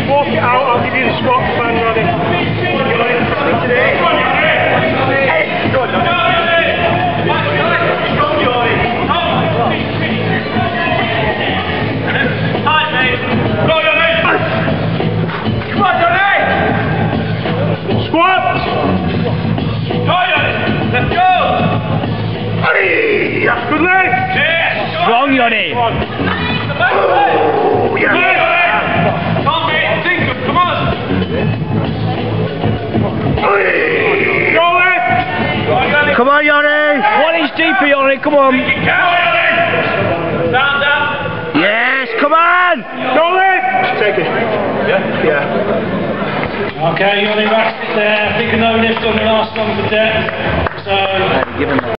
walk it out, I'll give you the squat plan, Roddy. Squat! Let's go! Hey, that's good leg! Yeah! Strong, Yoni! Oh, yeah! Come on, mate! Think of, come on! Hey. Go left! Come on, Yoni! 1 inch deeper, Yoni, come on! Down, down! Yes, come on! Go left! Take it. Yeah? Yeah. Okay, Yoni, rest it there. I think a no lift on the last one for death. So.